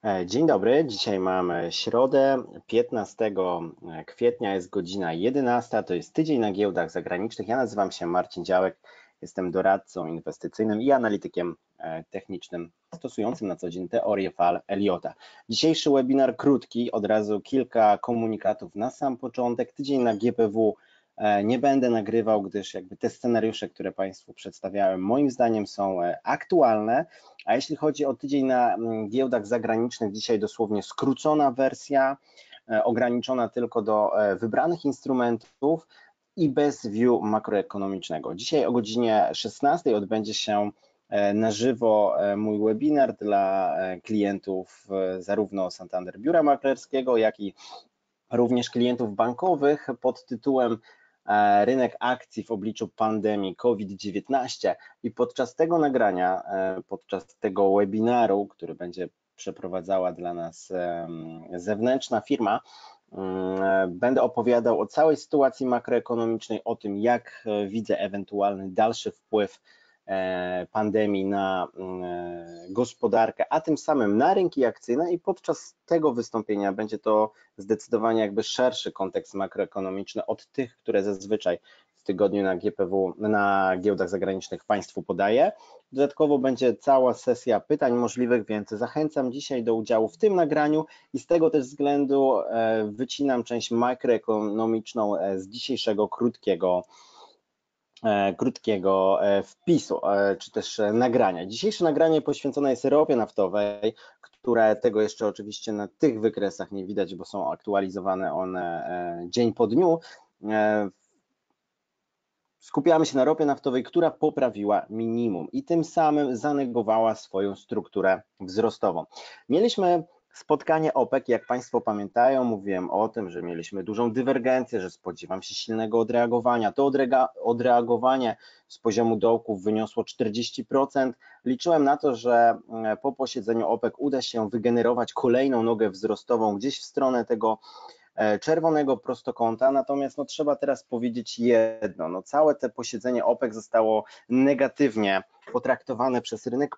Dzień dobry, dzisiaj mamy środę 15 kwietnia, jest godzina 11, to jest tydzień na giełdach zagranicznych. Ja nazywam się Marcin Działek, jestem doradcą inwestycyjnym i analitykiem technicznym stosującym na co dzień teorię fal Elliota. Dzisiejszy webinar krótki, od razu kilka komunikatów na sam początek. Tydzień na GPW nie będę nagrywał, gdyż jakby te scenariusze, które Państwu przedstawiałem, moim zdaniem są aktualne. A jeśli chodzi o tydzień na giełdach zagranicznych, dzisiaj dosłownie skrócona wersja, ograniczona tylko do wybranych instrumentów i bez view makroekonomicznego. Dzisiaj o godzinie 16 odbędzie się na żywo mój webinar dla klientów zarówno Santander Biura Maklerskiego, jak i również klientów bankowych pod tytułem Rynek akcji w obliczu pandemii COVID-19 i podczas tego nagrania, podczas tego webinaru, który będzie przeprowadzała dla nas zewnętrzna firma, będę opowiadał o całej sytuacji makroekonomicznej, o tym, jak widzę ewentualny dalszy wpływ pandemii na gospodarkę, a tym samym na rynki akcyjne, i podczas tego wystąpienia będzie to zdecydowanie jakby szerszy kontekst makroekonomiczny od tych, które zazwyczaj w tygodniu na GPW, na giełdach zagranicznych Państwu podaję. Dodatkowo będzie cała sesja pytań możliwych, więc zachęcam dzisiaj do udziału w tym nagraniu i z tego też względu wycinam część makroekonomiczną z dzisiejszego krótkiego wpisu, czy też nagrania. Dzisiejsze nagranie poświęcone jest ropie naftowej, które tego jeszcze oczywiście na tych wykresach nie widać, bo są aktualizowane one dzień po dniu. Skupiamy się na ropie naftowej, która poprawiła minimum i tym samym zanegowała swoją strukturę wzrostową. Mieliśmy spotkanie OPEC, jak Państwo pamiętają, mówiłem o tym, że mieliśmy dużą dywergencję, że spodziewam się silnego odreagowania. To odreagowanie z poziomu dołków wyniosło 40%. Liczyłem na to, że po posiedzeniu OPEC uda się wygenerować kolejną nogę wzrostową gdzieś w stronę tego czerwonego prostokąta, natomiast trzeba teraz powiedzieć jedno, całe to posiedzenie OPEC zostało negatywnie potraktowane przez rynek,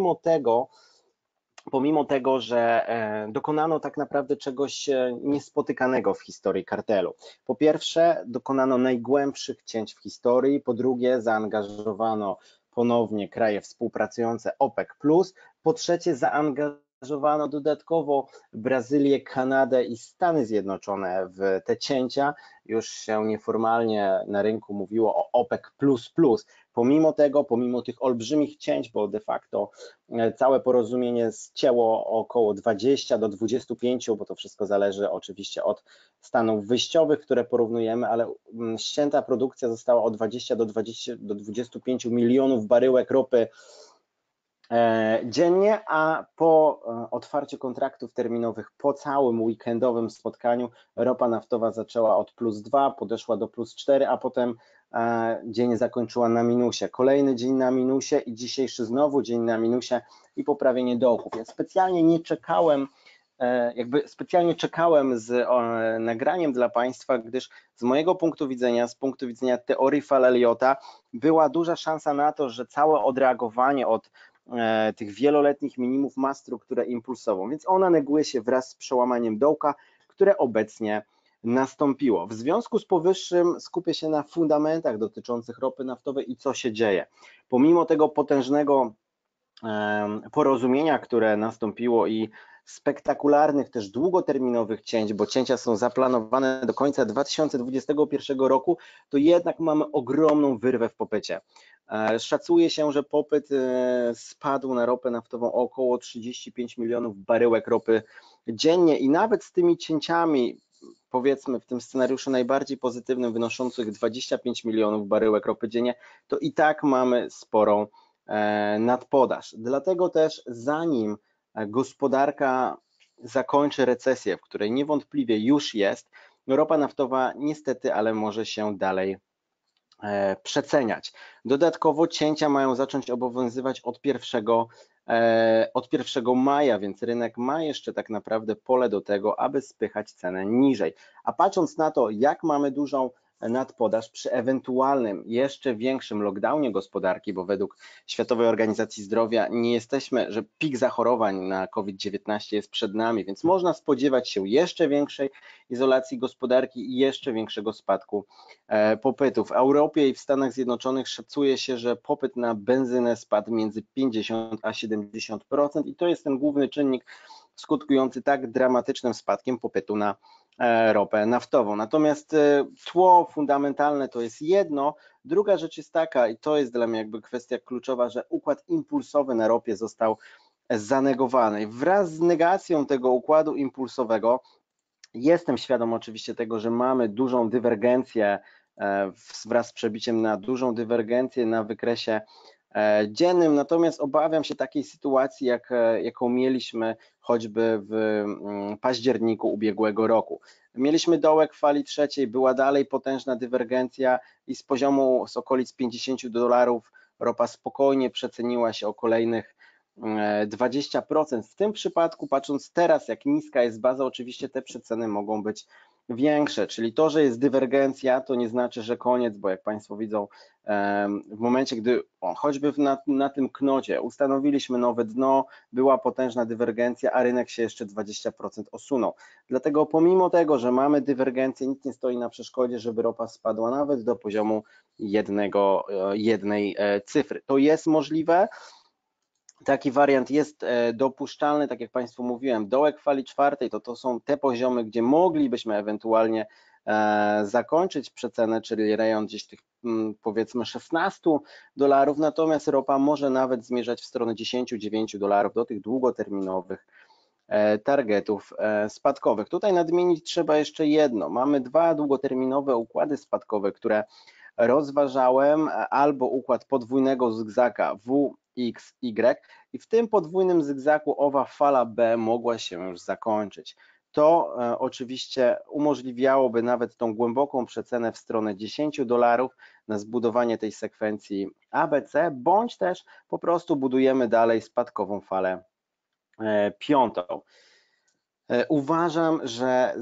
pomimo tego, że dokonano tak naprawdę czegoś niespotykanego w historii kartelu. Po pierwsze, dokonano najgłębszych cięć w historii, po drugie, zaangażowano ponownie kraje współpracujące OPEC+, po trzecie, zaangażowano dodatkowo Brazylię, Kanadę i Stany Zjednoczone w te cięcia. Już się nieformalnie na rynku mówiło o OPEC++. Pomimo tego, pomimo tych olbrzymich cięć, bo de facto całe porozumienie zcięło około 20 do 25, bo to wszystko zależy oczywiście od stanów wyjściowych, które porównujemy, ale ścięta produkcja została o 20 do 25 milionów baryłek ropy dziennie, a po otwarciu kontraktów terminowych, po całym weekendowym spotkaniu, ropa naftowa zaczęła od +2, podeszła do +4, a potem dzień zakończyła na minusie. Kolejny dzień na minusie i dzisiejszy znowu dzień na minusie i poprawienie dołków. Więc specjalnie czekałem z nagraniem dla Państwa, gdyż z mojego punktu widzenia, z punktu widzenia teorii fal Elliota, była duża szansa na to, że całe odreagowanie od tych wieloletnich minimów ma strukturę impulsową, więc ona neguje się wraz z przełamaniem dołka, które obecnie nastąpiło. W związku z powyższym skupię się na fundamentach dotyczących ropy naftowej i co się dzieje. Pomimo tego potężnego porozumienia, które nastąpiło i spektakularnych, też długoterminowych cięć, bo cięcia są zaplanowane do końca 2021 roku, to jednak mamy ogromną wyrwę w popycie. Szacuje się, że popyt spadł na ropę naftową o około 35 milionów baryłek ropy dziennie i nawet z tymi cięciami, powiedzmy w tym scenariuszu najbardziej pozytywnym, wynoszących 25 milionów baryłek ropy dziennie, to i tak mamy sporą nadpodaż. Dlatego też zanim gospodarka zakończy recesję, w której niewątpliwie już jest, ropa naftowa niestety, ale może się dalej przeceniać. Dodatkowo cięcia mają zacząć obowiązywać od 1 maja, więc rynek ma jeszcze tak naprawdę pole do tego, aby spychać cenę niżej. A patrząc na to, jak mamy dużą nadpodaż przy ewentualnym jeszcze większym lockdownie gospodarki, bo według Światowej Organizacji Zdrowia nie jesteśmy, że pik zachorowań na COVID-19 jest przed nami, więc można spodziewać się jeszcze większej izolacji gospodarki i jeszcze większego spadku popytu. W Europie i w Stanach Zjednoczonych szacuje się, że popyt na benzynę spadł między 50 a 70% i to jest ten główny czynnik skutkujący tak dramatycznym spadkiem popytu na ropę naftową. Natomiast tło fundamentalne to jest jedno, druga rzecz jest taka i to jest dla mnie jakby kwestia kluczowa, że układ impulsowy na ropie został zanegowany. Wraz z negacją tego układu impulsowego jestem świadom oczywiście tego, że mamy dużą dywergencję wraz z przebiciem na dużą dywergencję na wykresie dziennym, natomiast obawiam się takiej sytuacji, jaką mieliśmy choćby w październiku ubiegłego roku. Mieliśmy dołek fali trzeciej, była dalej potężna dywergencja i z poziomu z okolic $50 ropa spokojnie przeceniła się o kolejnych 20%. W tym przypadku, patrząc teraz, jak niska jest baza, oczywiście te przeceny mogą być większe, czyli to, że jest dywergencja, to nie znaczy, że koniec, bo jak Państwo widzą, w momencie, gdy choćby na tym knocie ustanowiliśmy nowe dno, była potężna dywergencja, a rynek się jeszcze 20% osunął. Dlatego pomimo tego, że mamy dywergencję, nic nie stoi na przeszkodzie, żeby ropa spadła nawet do poziomu jednej cyfry. To jest możliwe. Taki wariant jest dopuszczalny, tak jak Państwu mówiłem, dołek fali czwartej to są te poziomy, gdzie moglibyśmy ewentualnie zakończyć przecenę, czyli rejon gdzieś tych powiedzmy $16, natomiast ropa może nawet zmierzać w stronę $10–9 do tych długoterminowych targetów spadkowych. Tutaj nadmienić trzeba jeszcze jedno, mamy dwa długoterminowe układy spadkowe, które rozważałem, albo układ podwójnego zygzaka WXY i w tym podwójnym zygzaku owa fala B mogła się już zakończyć. To oczywiście umożliwiałoby nawet tą głęboką przecenę w stronę $10 na zbudowanie tej sekwencji ABC, bądź też po prostu budujemy dalej spadkową falę piątą. Uważam, że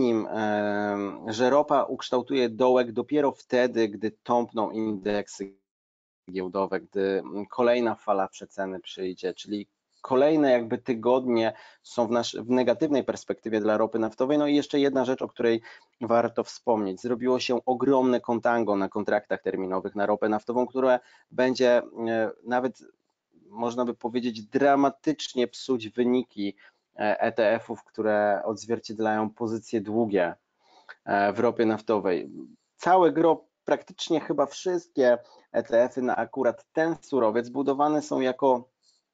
że ropa ukształtuje dołek dopiero wtedy, gdy tąpną indeksy giełdowe, gdy kolejna fala przeceny przyjdzie, czyli kolejne jakby tygodnie są w negatywnej perspektywie dla ropy naftowej. No i jeszcze jedna rzecz, o której warto wspomnieć. Zrobiło się ogromne contango na kontraktach terminowych na ropę naftową, które będzie nawet, można by powiedzieć, dramatycznie psuć wyniki ETF-ów, które odzwierciedlają pozycje długie w ropie naftowej. Całe gro, praktycznie chyba wszystkie ETF-y na akurat ten surowiec budowane są jako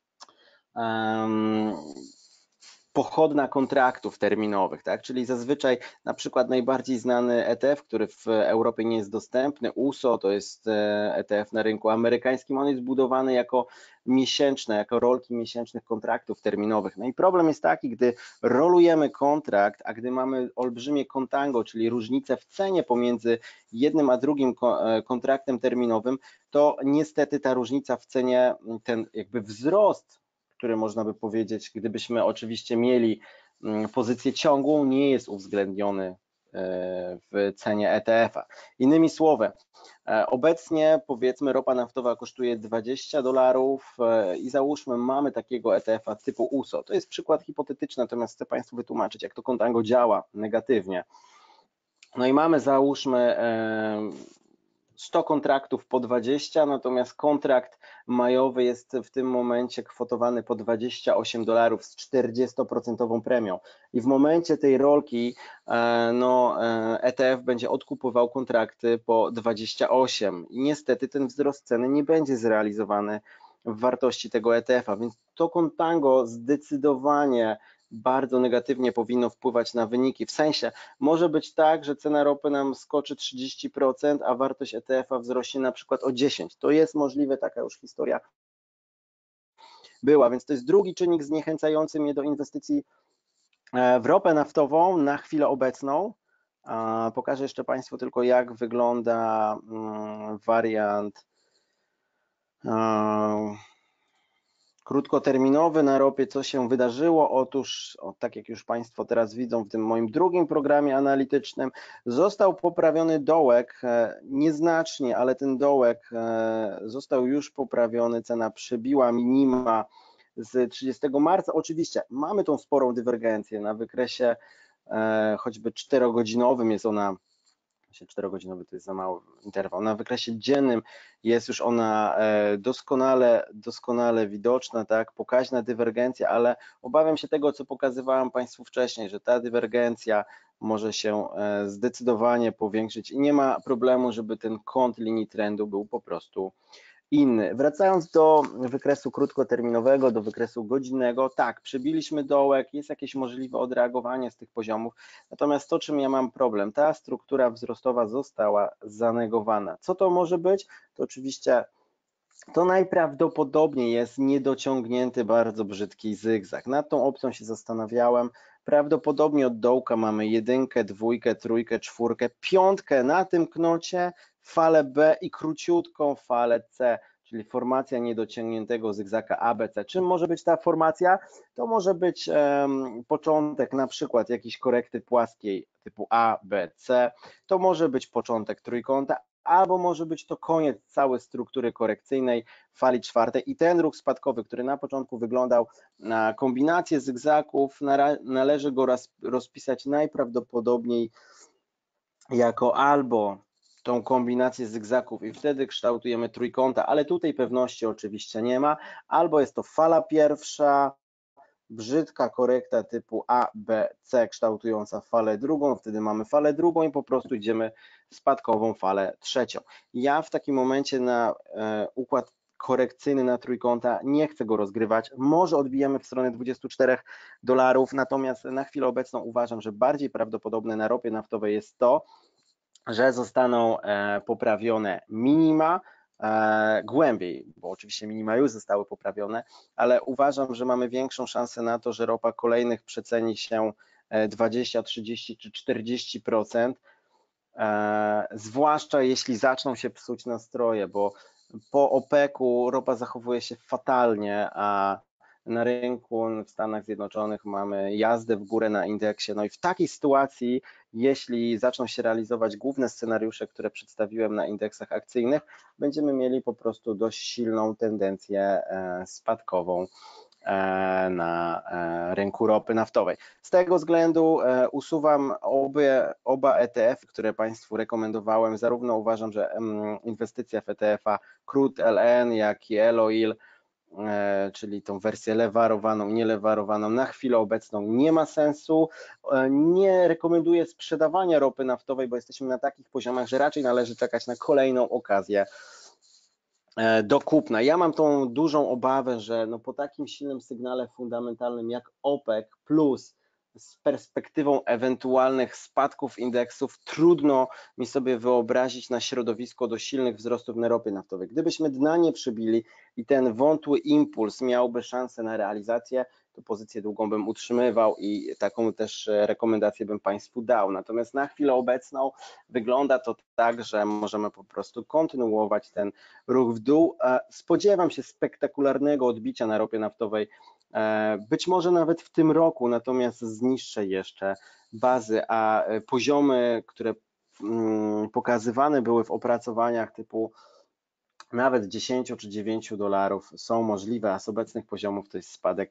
pochodna kontraktów terminowych, tak? Czyli zazwyczaj na przykład najbardziej znany ETF, który w Europie nie jest dostępny, USO, to jest ETF na rynku amerykańskim, on jest budowany jako miesięczne, jako rolki miesięcznych kontraktów terminowych. No i problem jest taki, gdy rolujemy kontrakt, a gdy mamy olbrzymie contango, czyli różnicę w cenie pomiędzy jednym a drugim kontraktem terminowym, to niestety ta różnica w cenie, ten jakby wzrost, który można by powiedzieć, gdybyśmy oczywiście mieli pozycję ciągłą, nie jest uwzględniony w cenie ETF-a. Innymi słowy, obecnie powiedzmy ropa naftowa kosztuje $20 i załóżmy mamy takiego ETF-a typu USO. To jest przykład hipotetyczny, natomiast chcę Państwu wytłumaczyć, jak to contango działa negatywnie. No i mamy załóżmy 100 kontraktów po 20, natomiast kontrakt majowy jest w tym momencie kwotowany po $28 z 40% premią i w momencie tej rolki ETF będzie odkupował kontrakty po 28 i niestety ten wzrost ceny nie będzie zrealizowany w wartości tego ETF-a, więc to contango zdecydowanie bardzo negatywnie powinno wpływać na wyniki, w sensie może być tak, że cena ropy nam skoczy 30%, a wartość ETF-a wzrośnie na przykład o 10%. To jest możliwe, taka już historia była, więc to jest drugi czynnik zniechęcający mnie do inwestycji w ropę naftową na chwilę obecną. Pokażę jeszcze Państwu tylko, jak wygląda wariant krótkoterminowy na ropie, co się wydarzyło? Otóż, tak jak już Państwo teraz widzą w tym moim drugim programie analitycznym, został poprawiony dołek, nieznacznie, ale ten dołek został już poprawiony, cena przebiła minima z 30 marca. Oczywiście mamy tą sporą dywergencję na wykresie choćby 4-godzinowym, jest ona, 4-godzinowy to jest za mały interwał, na wykresie dziennym jest już ona doskonale widoczna, tak, pokaźna dywergencja, ale obawiam się tego, co pokazywałem Państwu wcześniej, że ta dywergencja może się zdecydowanie powiększyć i nie ma problemu, żeby ten kąt linii trendu był po prostu inny. Wracając do wykresu krótkoterminowego, do wykresu godzinnego, tak, przebiliśmy dołek, jest jakieś możliwe odreagowanie z tych poziomów, natomiast to, czym ja mam problem, ta struktura wzrostowa została zanegowana. Co to może być? To oczywiście to najprawdopodobniej jest niedociągnięty, bardzo brzydki zygzak. Nad tą opcją się zastanawiałem. Prawdopodobnie od dołka mamy 1, 2, 3, 4, 5 na tym knocie, falę B i króciutką falę C, czyli formacja niedociągniętego zygzaka ABC. Czym może być ta formacja? To może być początek na przykład jakiejś korekty płaskiej typu A, B, C, to może być początek trójkąta, albo może być to koniec całej struktury korekcyjnej fali czwartej i ten ruch spadkowy, który na początku wyglądał na kombinację zygzaków, należy go rozpisać najprawdopodobniej jako albo tą kombinację zygzaków i wtedy kształtujemy trójkąta, ale tutaj pewności oczywiście nie ma, albo jest to fala pierwsza, brzydka korekta typu A, B, C kształtująca falę drugą, wtedy mamy falę drugą i po prostu idziemy w spadkową falę trzecią. Ja w takim momencie na układ korekcyjny na trójkąta nie chcę go rozgrywać, może odbijemy w stronę $24, natomiast na chwilę obecną uważam, że bardziej prawdopodobne na ropie naftowej jest to, że zostaną poprawione minima, głębiej, bo oczywiście minima już zostały poprawione, ale uważam, że mamy większą szansę na to, że ropa kolejnych przeceni się 20, 30 czy 40%, zwłaszcza jeśli zaczną się psuć nastroje, bo po OPEC-u ropa zachowuje się fatalnie, a na rynku w Stanach Zjednoczonych mamy jazdę w górę na indeksie. No i w takiej sytuacji, jeśli zaczną się realizować główne scenariusze, które przedstawiłem na indeksach akcyjnych, będziemy mieli po prostu dość silną tendencję spadkową na rynku ropy naftowej. Z tego względu usuwam oba ETF, które Państwu rekomendowałem. Zarówno uważam, że inwestycja w ETF-a Crude LN, jak i ELOIL, czyli tą wersję lewarowaną, nielewarowaną, na chwilę obecną nie ma sensu. Nie rekomenduję sprzedawania ropy naftowej, bo jesteśmy na takich poziomach, że raczej należy czekać na kolejną okazję do kupna. Ja mam tą dużą obawę, że no po takim silnym sygnale fundamentalnym jak OPEC plus z perspektywą ewentualnych spadków indeksów trudno mi sobie wyobrazić na środowisko do silnych wzrostów na ropie naftowej. Gdybyśmy dna nie przybili i ten wątły impuls miałby szansę na realizację, to pozycję długą bym utrzymywał i taką też rekomendację bym Państwu dał. Natomiast na chwilę obecną wygląda to tak, że możemy po prostu kontynuować ten ruch w dół. Spodziewam się spektakularnego odbicia na ropie naftowej, być może nawet w tym roku, natomiast z niższej jeszcze bazy, a poziomy, które pokazywane były w opracowaniach typu nawet 10 czy $9 są możliwe, a z obecnych poziomów to jest spadek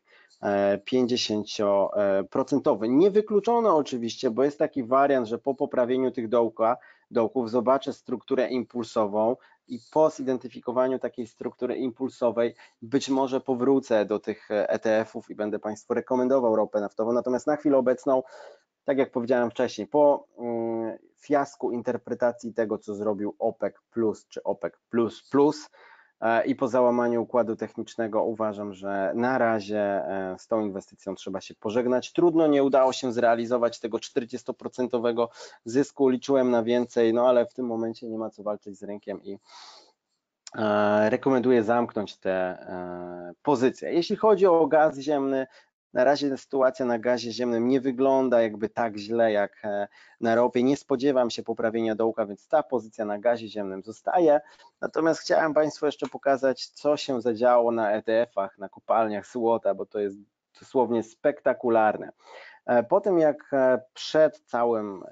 50%. Niewykluczone oczywiście, bo jest taki wariant, że po poprawieniu tych dołków zobaczę strukturę impulsową i po zidentyfikowaniu takiej struktury impulsowej być może powrócę do tych ETF-ów i będę Państwu rekomendował ropę naftową, natomiast na chwilę obecną, tak jak powiedziałem wcześniej, po fiasku interpretacji tego, co zrobił OPEC plus czy OPEC plus i po załamaniu układu technicznego uważam, że na razie z tą inwestycją trzeba się pożegnać. Trudno, nie udało się zrealizować tego 40% zysku, liczyłem na więcej, no ale w tym momencie nie ma co walczyć z rynkiem i rekomenduję zamknąć te pozycje. Jeśli chodzi o gaz ziemny, Na razie sytuacja na gazie ziemnym nie wygląda jakby tak źle jak na ropie. Nie spodziewam się poprawienia dołka, więc ta pozycja na gazie ziemnym zostaje. Natomiast chciałem Państwu jeszcze pokazać, co się zadziało na ETF-ach, na kopalniach złota, bo to jest dosłownie spektakularne. Po tym jak przed całym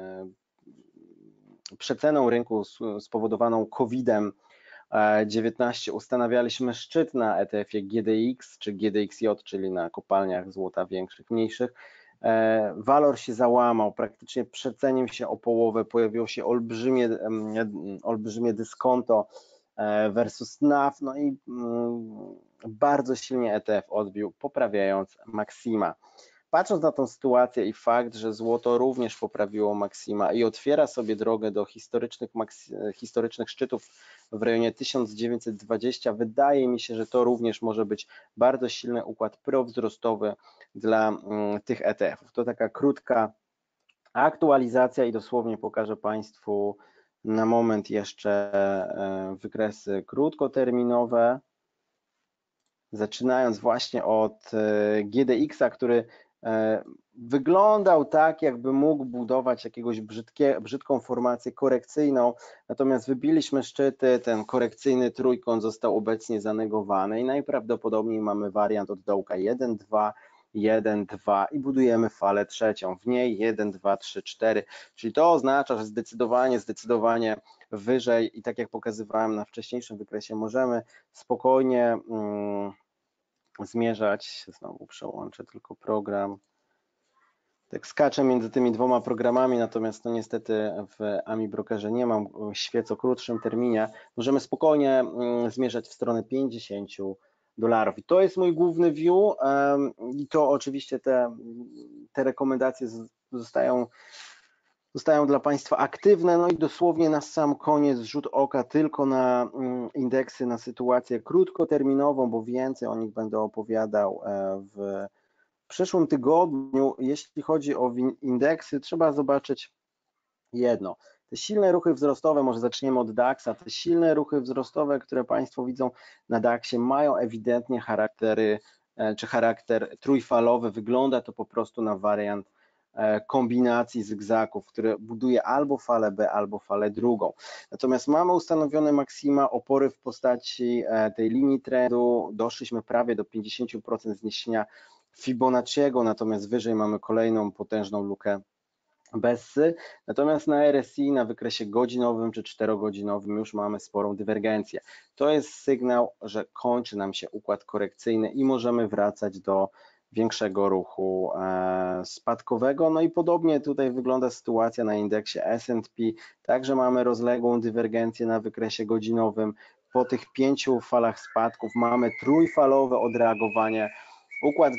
przeceną rynku spowodowaną COVID-19 ustanawialiśmy szczyt na ETF-ie GDX czy GDXJ, czyli na kopalniach złota większych, mniejszych, walor się załamał, praktycznie przecenił się o połowę, pojawiło się olbrzymie dyskonto versus NAV, no i bardzo silnie ETF odbił, poprawiając maksima. Patrząc na tą sytuację i fakt, że złoto również poprawiło maksima i otwiera sobie drogę do historycznych szczytów w rejonie 1920, wydaje mi się, że to również może być bardzo silny układ prowzrostowy dla tych ETF-ów. To taka krótka aktualizacja i dosłownie pokażę Państwu na moment jeszcze wykresy krótkoterminowe, zaczynając właśnie od GDX-a, który wyglądał tak, jakby mógł budować jakąś brzydką formację korekcyjną, natomiast wybiliśmy szczyty, ten korekcyjny trójkąt został obecnie zanegowany i najprawdopodobniej mamy wariant od dołka 1, 2, 1, 2 i budujemy falę trzecią, w niej 1, 2, 3, 4, czyli to oznacza, że zdecydowanie wyżej i tak jak pokazywałem na wcześniejszym wykresie, możemy spokojnie zmierzać, znowu przełączę tylko program, tak skaczę między tymi dwoma programami, natomiast no niestety w AmiBrokerze nie mam świec o krótszym terminie, możemy spokojnie zmierzać w stronę $50 i to jest mój główny view i to oczywiście te rekomendacje zostają dla Państwa aktywne, no i dosłownie na sam koniec rzut oka tylko na indeksy, na sytuację krótkoterminową, bo więcej o nich będę opowiadał w przyszłym tygodniu. Jeśli chodzi o indeksy, trzeba zobaczyć jedno. Te silne ruchy wzrostowe, może zaczniemy od DAX-a, te silne ruchy wzrostowe, które Państwo widzą na DAX-ie, mają ewidentnie charakter trójfalowy, wygląda to po prostu na wariant kombinacji zygzaków, które buduje albo falę B, albo falę drugą. Natomiast mamy ustanowione maksima, opory w postaci tej linii trendu, doszliśmy prawie do 50% zniesienia Fibonacciego, natomiast wyżej mamy kolejną potężną lukę Bessy, natomiast na RSI, na wykresie godzinowym czy 4-godzinowym już mamy sporą dywergencję. To jest sygnał, że kończy nam się układ korekcyjny i możemy wracać do większego ruchu spadkowego. No i podobnie tutaj wygląda sytuacja na indeksie S&P, także mamy rozległą dywergencję na wykresie godzinowym. Po tych 5 falach spadków mamy trójfalowe odreagowanie, układ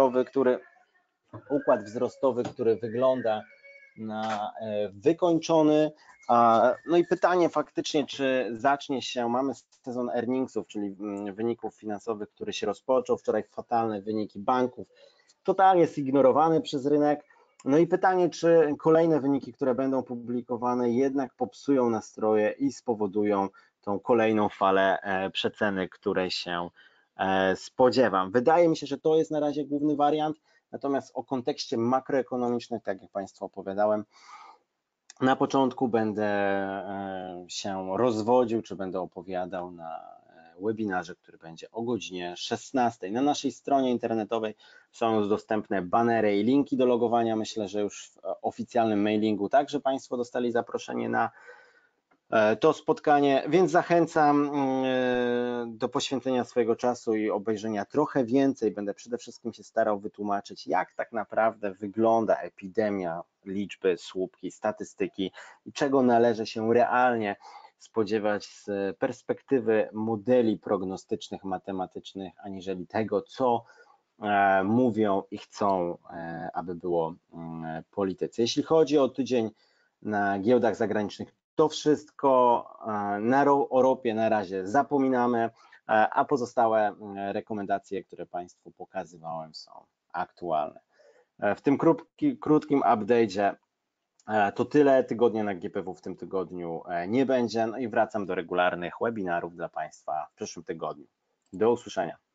wzrostowy, który wygląda na wykończony. No i pytanie faktycznie, czy zacznie się, mamy sezon earningsów, czyli wyników finansowych, który się rozpoczął, wczoraj fatalne wyniki banków, totalnie zignorowany przez rynek. No i pytanie, czy kolejne wyniki, które będą publikowane, jednak popsują nastroje i spowodują tą kolejną falę przeceny, której się spodziewam. Wydaje mi się, że to jest na razie główny wariant. Natomiast o kontekście makroekonomicznym, tak jak Państwu opowiadałem, na początku będę się rozwodził, czy będę opowiadał na webinarze, który będzie o godzinie 16. Na naszej stronie internetowej są już dostępne banery i linki do logowania. Myślę, że już w oficjalnym mailingu także Państwo dostali zaproszenie na to spotkanie, więc zachęcam do poświęcenia swojego czasu i obejrzenia trochę więcej. Będę przede wszystkim się starał wytłumaczyć, jak tak naprawdę wygląda epidemia, liczby, słupki, statystyki i czego należy się realnie spodziewać z perspektywy modeli prognostycznych, matematycznych, aniżeli tego, co mówią i chcą, aby było politycy. Jeśli chodzi o tydzień na giełdach zagranicznych, to wszystko o ropie na razie zapominamy, a pozostałe rekomendacje, które Państwu pokazywałem, są aktualne. W tym krótkim update'cie to tyle. Tygodnia na GPW w tym tygodniu nie będzie, no i wracam do regularnych webinarów dla Państwa w przyszłym tygodniu. Do usłyszenia.